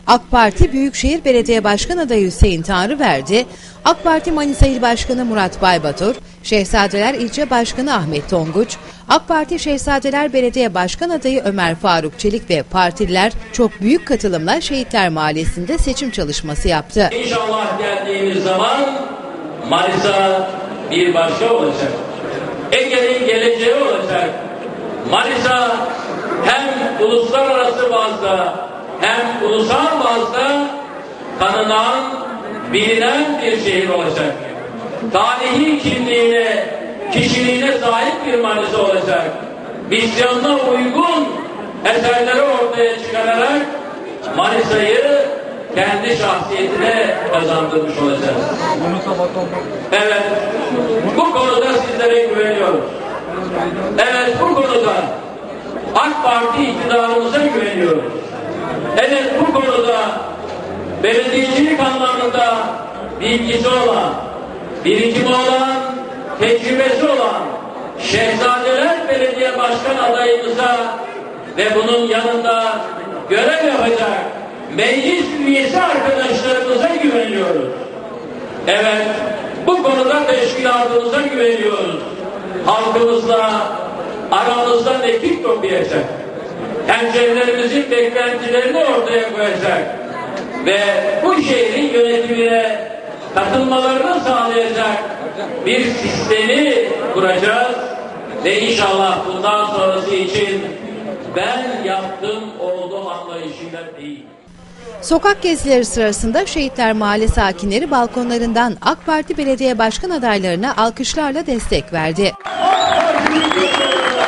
AK Parti Büyükşehir Belediye Başkan adayı Hüseyin Tanrıverdi, AK Parti Manisa İl Başkanı Murat Baybatur, Şehzadeler İlçe Başkanı Ahmet Tonguç, AK Parti Şehzadeler Belediye Başkan adayı Ömer Faruk Çelik ve partililer çok büyük katılımla Şehitler Mahallesi'nde seçim çalışması yaptı. İnşallah geldiğimiz zaman Manisa bir başka olacak. Ege'nin geleceği olacak. Manisa hem uluslararası bazda hem ulusal bazda tanınan, bilinen bir şehir olacak. Tarihi kimliğine, kişiliğine sahip bir Manisa olacak. Vizyonuna uygun eserleri ortaya çıkararak Manisa'yı kendi şahsiyetine kazandırmış olacağız. Evet, bu konuda sizlere güveniyoruz. Evet, bu konuda AK Parti iktidarımıza güveniyoruz. Evet, bu konuda belediyecilik anlamında bilgisi olan, birikimi olan, tecrübesi olan Şehzadeler Belediye Başkan adayımıza ve bunun yanında görev yapacak meclis üyesi arkadaşlarımıza güveniyoruz. Evet, bu konuda teşkilatımıza güveniyoruz. Halkımızla aramızda mekik toplayacak. Hemşehrilerimizin beklentilerini ortaya koyacak ve bu şehrin yönetimine katılmalarını sağlayacak bir sistemi kuracağız ve inşallah bundan sonrası için ben yaptım olduğum anlayışıyla değil. Sokak gezileri sırasında Şehitler Mahalle sakinleri balkonlarından AK Parti Belediye Başkan adaylarına alkışlarla destek verdi.